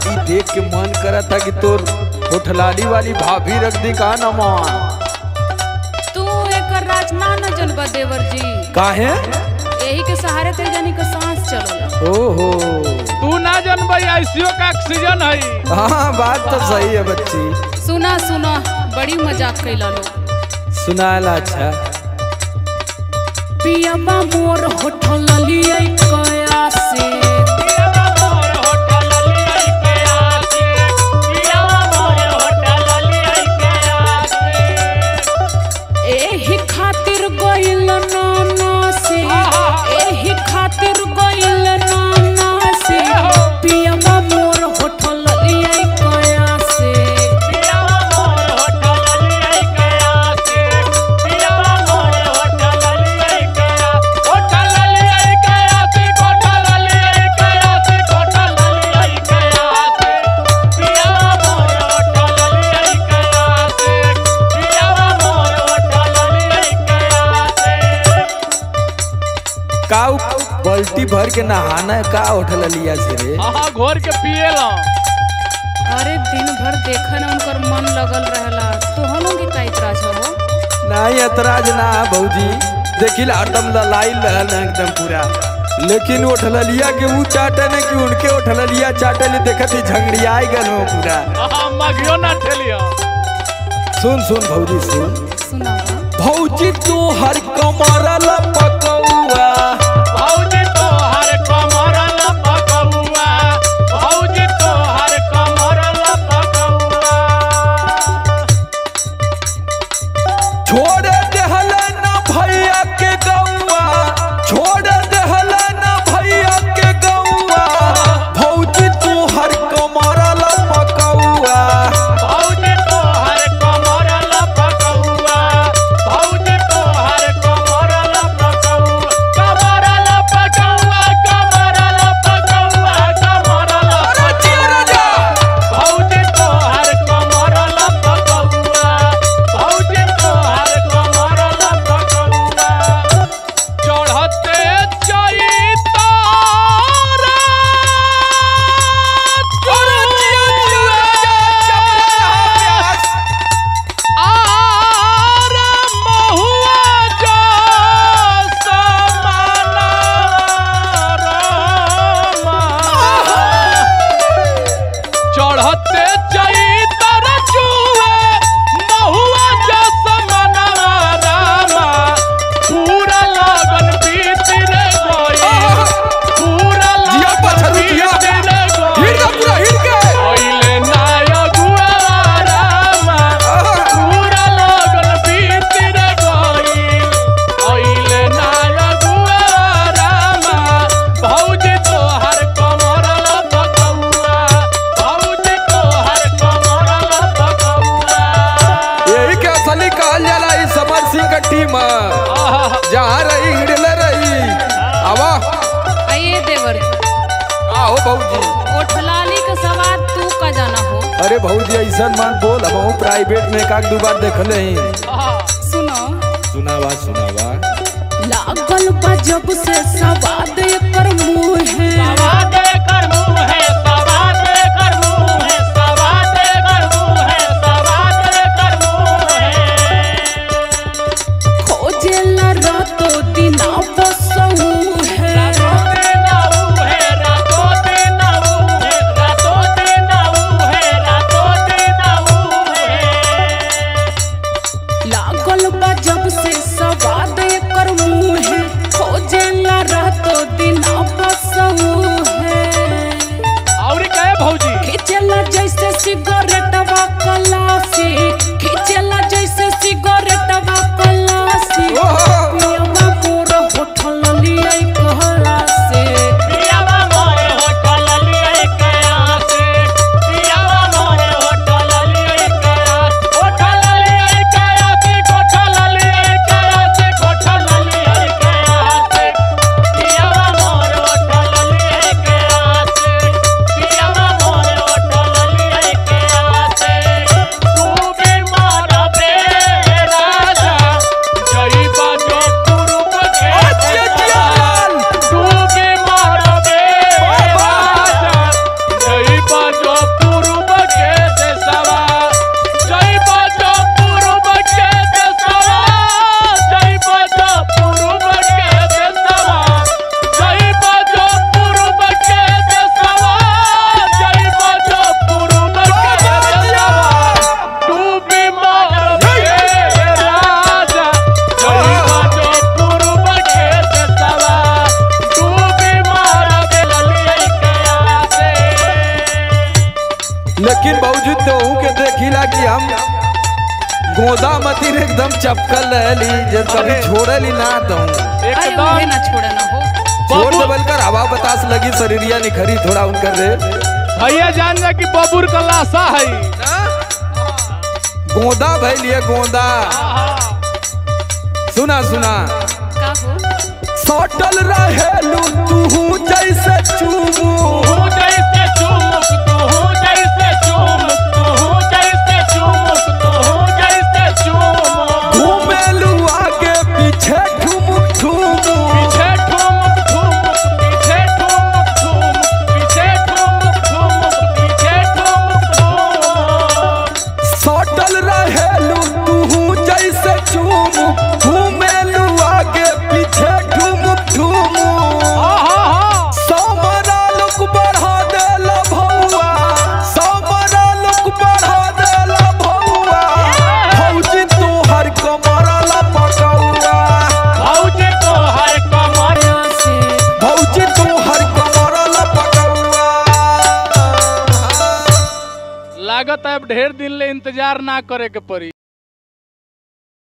ई देख के मन करा था कि तोर होठलाली वाली भाभी रख दी का ना मान। तू एक राजना न जनबा देवर जी काहे यही के सहारे ते जानी का सांस चलल। ओहो तू ना जनबा आईसीयू का ऑक्सीजन है। हाँ बात तो सही है बच्ची। सुना सुना बड़ी मजाक कैला लोग। सुनाला अच्छा पियाबा मोर होठल लिया कया से एही खातिर गइल नाना से एही खातिर गइल नाना से पियाबा मोर होठल लिया कया से काऊ बाल्टी भर के नहाना है का होठल लिया से रे। हाँ घोर के पिएला। अरे दिन भर देखा ना उनकर मन लगल रहला तो हम की का इतराज हो। नहीं एतराज ना भौजी देखिल हरदम ललाई रहल एकदम पूरा, लेकिन होठलिया के ऊ चाटे ने कि उनके होठलिया चाटे ले देखत ही झगड़ियाई गल हो पूरा। हाँ मगियो ना ठेलिया। सुन सुन भौजी सुन सुना भौजी तू हर कमरा लपकौआ भौजी तो हर कमरा लपकौआ भौजी तो हर कमरा लपकौआ छोड़ देहल ना भैया के गौआ छोड़ देहल ना भैया के गौआ भौजी तू हर कमरा लपकौआ भौजी तो हर कमरा लपकौआ भौजी तो हर कमरा लपकौआ कमरा लपकौआ कमरा लपकौआ कमरा लपकौआ भौजी तो हर कमरा लपकौआ भौजी तो हर कमरा लपकौआ चढ़ते जाई तारा आर महुआ जो समाना रामा चढ़ते जाई तारा चूहे महुआ जो समाना रामा पूरा लगन बीत रे गई पूरा जिया पछरू लगन जिया बीत रे हिर का पूरा हिर के ओइले नायक हुआ रामा पूरा लगन बीत रे गई ओइले नायक हुआ रामा भौजी तो हर कमरा लपकौआ भौजी तो हर कमरा लपकौआ यही के असली कहल जाला ई समर सिंह का टीम जहाँ रही हिड़ले रही आवा आइए देवर का हो भौजी। ओठलाली का सवाद तू का जाना हो। अरे भौजी ऐसा मान बोल हम प्राइवेट में एक दो बार देखले ही। सुनो सुनावा सुनावा लागल बा जब से सवाद कर मुँह है सवाद कर मुँह है सवाद कर मुँह है सवाद कर मुँह है सवाद कर मुँह है खोजेला रातों दिना बसहू है रातों दिन आऊ है रातों दिन आऊ है रातों दिन आऊ है रातों दिन आऊ है लागल बा जब से सवाद कर मुँह है खोजेला रातों दिना बसहू है और कहे भौजी खिंचेला जैसे सिगरेटवा कलासी खिंचेला जैसे सिगरेटवा कलासी पियावा मोर होठल लिया कहला से पियावा मोर होटल लिए कया से पियावा मोर होटल लिए कया होटल लिए कया से होटल लिए कया से होटल लिए कया से पियावा मोर होटल लिए कया से पियावा मोर होटल लिए कया से लेकिन बावजूद तो के देखिला कि हम गोदा मतीन एकदम चपकल रहली जे कभी छोड़ली ना दऊं अरे एकदम उन्हें ना छोड़े ना हो। छोड़ देवल कर हवा बतास लगी शरीरिया निखरी थोड़ा उनकर रे भैया जान जा कि बबूर का लाशा है। गोदा भैलिए गोदा सुना सुना का हो सटल रहेलू तू जैसे चूमू तू जैसे चुमुक तू जैसे चुमुक तू जैसे चुमुक तू जैसे चुमुक घूमेलू आगे पीछे ठुमुक ठुमुक पीछे ठुमुक ठुमुक पीछे ठुमुक ठुमुक पीछे ठुमुक ठुमुक पीछे ठुमुक ठुमुक सटल रहेलू तू जैसे चूमू घूमेलू आगे पीछे ठुमुक ठुमुक समरा लोक बढ़ा देला भौआ समरा लोक बढ़ा देला भौआ भौजी तोहर कमरा ला पकौआ भौजी तो हर कमर से भौजी तोहर कमरा ला पकौआ लागत है अब ढेर दिन ले इंतजार ना करे के पड़ी।